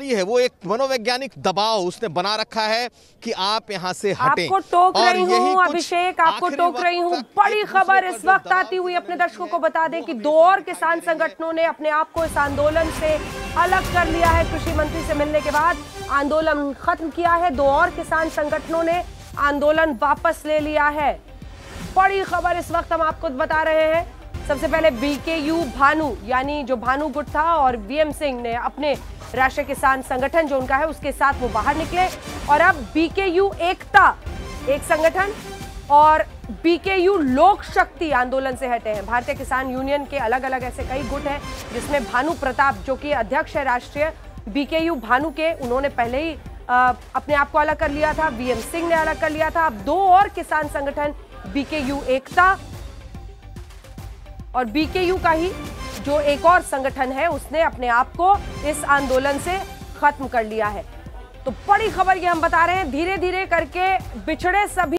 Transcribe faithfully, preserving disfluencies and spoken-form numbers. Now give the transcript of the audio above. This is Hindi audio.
नहीं है, वो एक मनोवैज्ञानिक दबाव उसने बना रखा है कि आप यहाँ से हटें। आपको टोक रही हूँ अभिषेक, आपको टोक रही हूँ। बड़ी खबर इस वक्त आती हुई अपने दर्शकों को बता दें कि दो और किसान संगठनों ने अपने आप को इस आंदोलन से अलग कर लिया है। कृषि मंत्री से मिलने के बाद आंदोलन खत्म किया है। दो और किसान संगठनों ने आंदोलन वापस ले लिया है। बड़ी खबर इस वक्त हम आपको बता रहे हैं। सबसे पहले बीकेयू भानु यानी जो भानु गुट था और वीएम सिंह ने अपने राष्ट्रीय किसान संगठन जो उनका है उसके साथ वो बाहर निकले और अब बीकेयू एकता एक संगठन और बीकेयू लोक शक्ति आंदोलन से हटे हैं। भारतीय किसान यूनियन के अलग अलग ऐसे कई गुट हैं जिसमें भानु प्रताप जो कि अध्यक्ष है राष्ट्रीय बीकेयू भानु के, उन्होंने पहले ही आ, अपने आप को अलग कर लिया था। वीएम सिंह ने अलग कर लिया था। अब दो और किसान संगठन बीकेयू एकता और बीकेयू का ही जो एक और संगठन है उसने अपने आप को इस आंदोलन से खत्म कर लिया है। तो बड़ी खबर ये हम बता रहे हैं, धीरे धीरे करके बिछड़े सभी